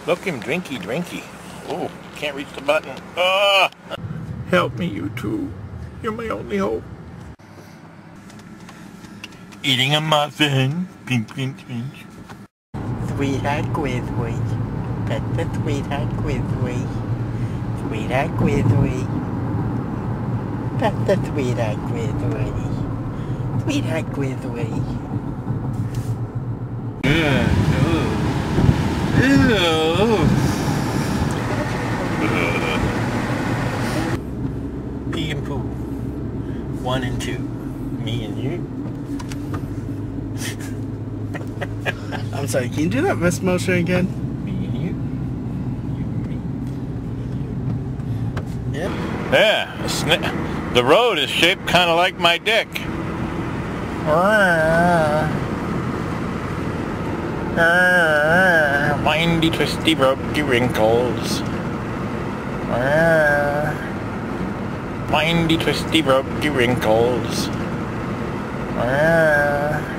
Look him drinky drinky. Oh, can't reach the button. Ah! Help me, you two. You're my only hope. Eating a muffin. Pinch, pinch, pinch. Sweetheart Quizzly. Pet the Sweetheart Quizzly. Sweetheart Quizzly. Pet the Sweetheart Quizzly. Sweetheart Quizzly. Pee and poo. 1 and 2. Me and you. I'm sorry, can you do that wrist motion again? Me and you. You and me. Yep. Yeah, the road is shaped kind of like my dick. Windy, twisty, ropey wrinkles. Windy, twisty, ropey wrinkles.